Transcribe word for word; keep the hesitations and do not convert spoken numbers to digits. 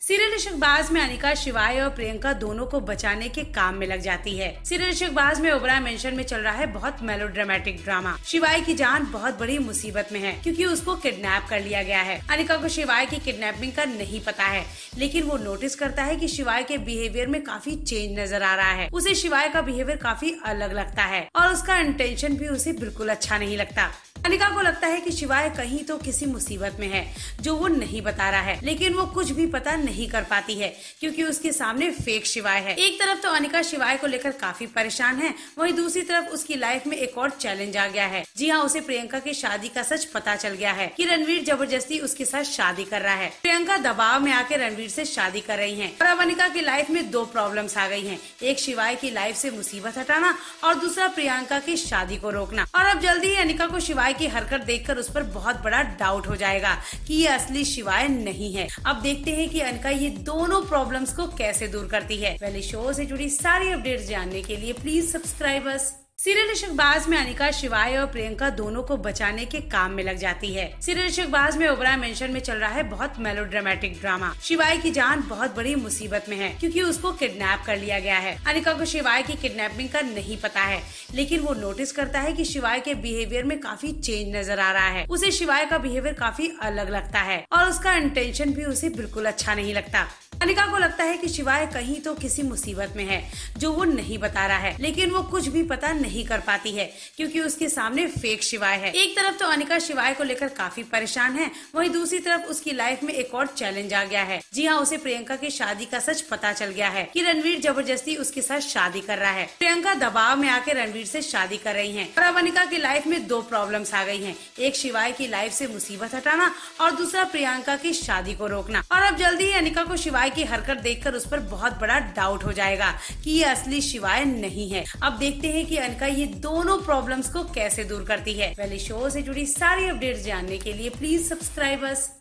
Serial Ishqbaaz में अनिका शिवाय और प्रियंका दोनों को बचाने के काम में लग जाती है। सीरियल शकबाज में ओबराय मेंशन में चल रहा है बहुत मेलोड्रामेटिक ड्रामा। शिवाय की जान बहुत बड़ी मुसीबत में है क्योंकि उसको किडनैप कर लिया गया है। अनिका को शिवाय की किडनैपिंग का नहीं पता है, लेकिन वो नोटिस करता है कि शिवाय के बिहेवियर में काफी चेंज नजर आ रहा है। उसे शिवाय का बिहेवियर काफी अलग लगता है और उसका इंटेंशन भी उसे बिल्कुल अच्छा नहीं लगता। अनिका को लगता है कि शिवाय कहीं तो किसी मुसीबत में है जो वो नहीं बता रहा है, लेकिन वो कुछ भी पता नहीं कर पाती है क्योंकि उसके सामने फेक शिवाय है। एक तरफ तो अनिका शिवाय को लेकर काफी परेशान है, वहीं दूसरी तरफ उसकी लाइफ में एक और चैलेंज आ गया है। जी हाँ, उसे प्रियंका की शादी का सच पता चल गया है कि रणवीर जबरदस्ती उसके साथ शादी कर रहा है। प्रियंका दबाव में आकर रणवीर से शादी कर रही है और अब अनिका की लाइफ में दो प्रॉब्लम्स आ गई है। एक शिवाय की लाइफ से मुसीबत हटाना और दूसरा प्रियंका की शादी को रोकना। और अब जल्दी ही अनिका को शिवाय की हरकत देखकर उस पर बहुत बड़ा डाउट हो जाएगा कि ये असली शिवाय नहीं है। अब देखते हैं कि अनिका ये दोनों प्रॉब्लम्स को कैसे दूर करती है। पहले शो से जुड़ी सारी अपडेट्स जानने के लिए please subscribe us. Serial Ishqbaaz में अनिका शिवाय और प्रियंका दोनों को बचाने के काम में लग जाती है। सीरियल शकबाज में ओबराय मेंशन में चल रहा है बहुत मेलोड्रामेटिक ड्रामा। शिवाय की जान बहुत बड़ी मुसीबत में है क्योंकि उसको किडनैप कर लिया गया है। अनिका को शिवाय की किडनैपिंग का नहीं पता है, लेकिन वो नोटिस करता है कि शिवाय के बिहेवियर में काफी चेंज नजर आ रहा है। उसे शिवाय का बिहेवियर काफी अलग लगता है और उसका इंटेंशन भी उसे बिल्कुल अच्छा नहीं लगता। अनिका को लगता है कि शिवाय कहीं तो किसी मुसीबत में है जो वो नहीं बता रहा है, लेकिन वो कुछ भी पता नहीं कर पाती है क्योंकि उसके सामने फेक शिवाय है। एक तरफ तो अनिका शिवाय को लेकर काफी परेशान है, वहीं दूसरी तरफ उसकी लाइफ में एक और चैलेंज आ गया है। जी हाँ, उसे प्रियंका की शादी का सच पता चल गया है कि रणवीर जबरदस्ती उसके साथ शादी कर रहा है। प्रियंका दबाव में आकर रणवीर से शादी कर रही है और अब अनिका की लाइफ में दो प्रॉब्लम्स आ गई है। एक शिवाय की लाइफ से मुसीबत हटाना और दूसरा प्रियंका की शादी को रोकना। और अब जल्दी ही अनिका को शिवाय की हरकत देखकर उस पर बहुत बड़ा डाउट हो जाएगा कि ये असली शिवाय नहीं है। अब देखते हैं कि अनिका ये दोनों प्रॉब्लम्स को कैसे दूर करती है। पहले शो से जुड़ी सारी अपडेट्स जानने के लिए प्लीज सब्सक्राइब अस।